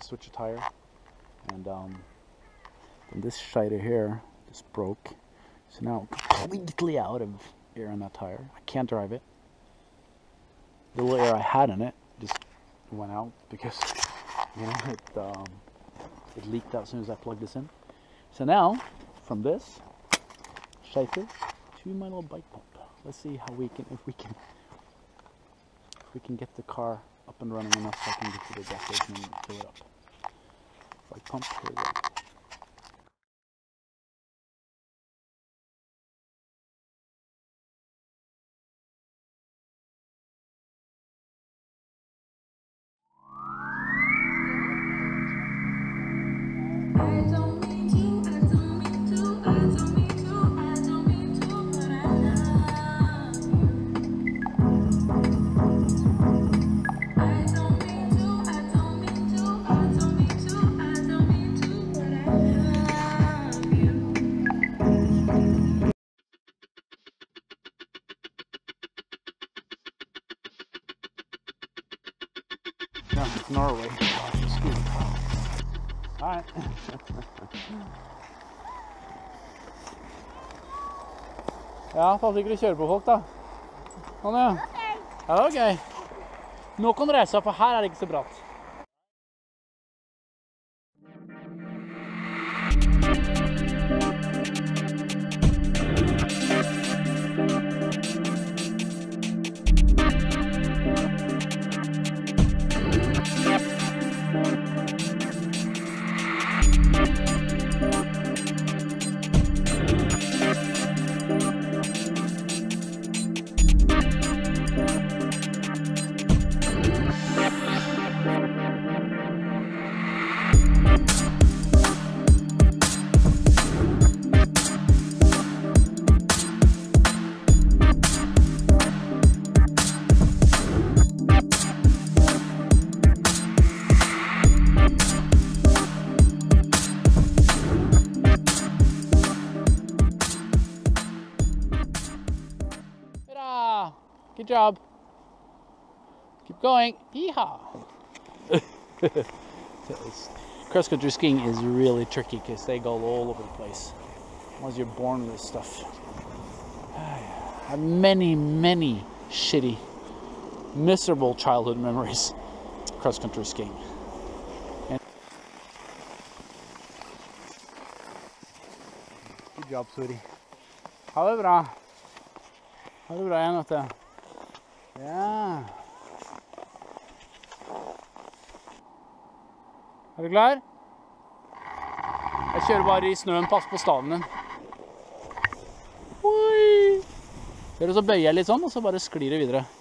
switch a tire, and then this shider here just broke. So now I'm completely out of air in that tire. I can't drive it. The little air I had in it just went out because, you know, it leaked out as soon as I plugged this in. So now, from this shider to my little bike pump. Let's see how we can, if we can get the car up and running enough so I can get to the gas station and fill it up. Bike pump, here we go. No, it's Norway. Alright. Ja, pass ikke å kjøre på folk da. Sånn ja. Ja, det var gøy. Nå kan du reise deg, for her er det ikke så bratt. Good job. Keep going. Yeehaw. Cross-country skiing is really tricky because they go all over the place. Once you're born with this stuff. I have many, many shitty, miserable childhood memories cross-country skiing. And good job, sweetie. Ha det bra. Ha det bra igjen, vet du. Ja. Er du klar? Jeg kjører bare i snøen, pass på staven din. Oi! Ser du, så bøyer jeg litt sånn, og så bare sklir det videre.